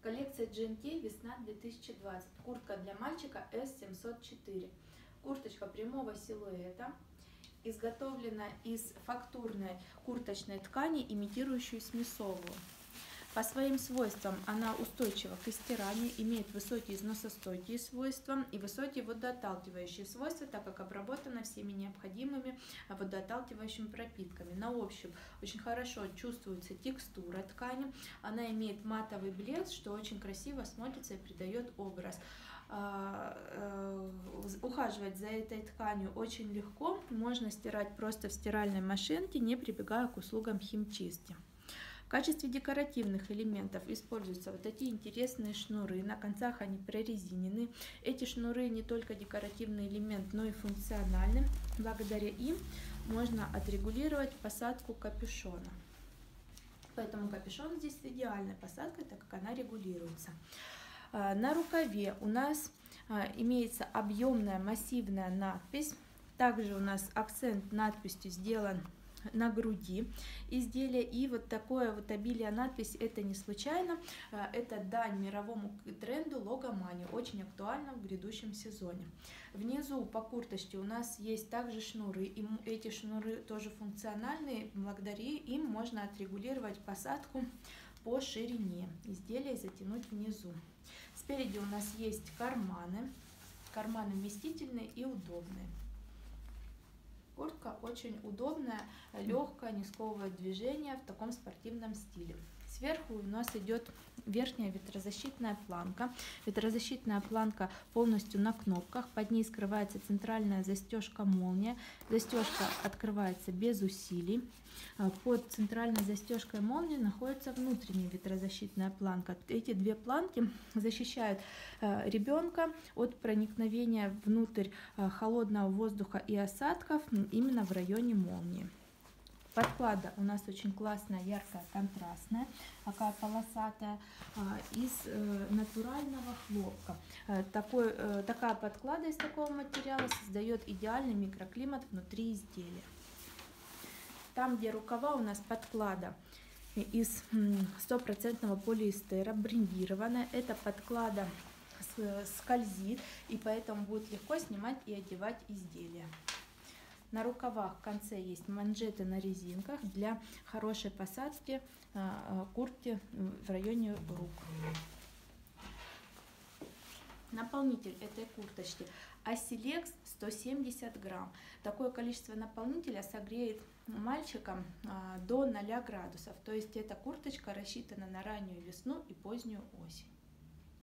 Коллекция GNT весна 2020. Куртка для мальчика S704. Курточка прямого силуэта, изготовлена из фактурной курточной ткани, имитирующей смесовую. По своим свойствам она устойчива к стиранию, имеет высокие износостойкие свойства и высокие водоотталкивающие свойства, так как обработана всеми необходимыми водоотталкивающими пропитками. На ощупь очень хорошо чувствуется текстура ткани, она имеет матовый блеск, что очень красиво смотрится и придает образ. Ухаживать за этой тканью очень легко, можно стирать просто в стиральной машинке, не прибегая к услугам химчистки. В качестве декоративных элементов используются вот такие интересные шнуры, на концах они прорезинены. Эти шнуры не только декоративный элемент, но и функциональны. Благодаря им можно отрегулировать посадку капюшона. Поэтому капюшон здесь с идеальной посадкой, так как она регулируется. На рукаве у нас имеется объемная массивная надпись. Также у нас акцент надписью сделан на груди изделия, и вот такое вот обилие надписи это не случайно, это дань мировому тренду логомании, очень актуально в грядущем сезоне. Внизу по курточке у нас есть также шнуры, и эти шнуры тоже функциональные, благодаря им можно отрегулировать посадку по ширине изделия и затянуть внизу. Спереди у нас есть карманы вместительные и удобные. Куртка очень удобная, легкая, не сковывает движение в таком спортивном стиле. Сверху у нас идет верхняя ветрозащитная планка. Ветрозащитная планка полностью на кнопках. Под ней скрывается центральная застежка молния. Застежка открывается без усилий. Под центральной застежкой молнии находится внутренняя ветрозащитная планка. Эти две планки защищают ребенка от проникновения внутрь холодного воздуха и осадков именно в районе молнии. Подклада у нас очень классная, яркая, контрастная, такая полосатая, из натурального хлопка. Такая подклада из такого материала создает идеальный микроклимат внутри изделия. Там, где рукава, у нас подклада из 100% полиэстера, брендированная. Эта подклада скользит, и поэтому будет легко снимать и одевать изделия. На рукавах в конце есть манжеты на резинках для хорошей посадки куртки в районе рук. Наполнитель этой курточки Asilex 170 грамм. Такое количество наполнителя согреет мальчика до 0 градусов. То есть эта курточка рассчитана на раннюю весну и позднюю осень.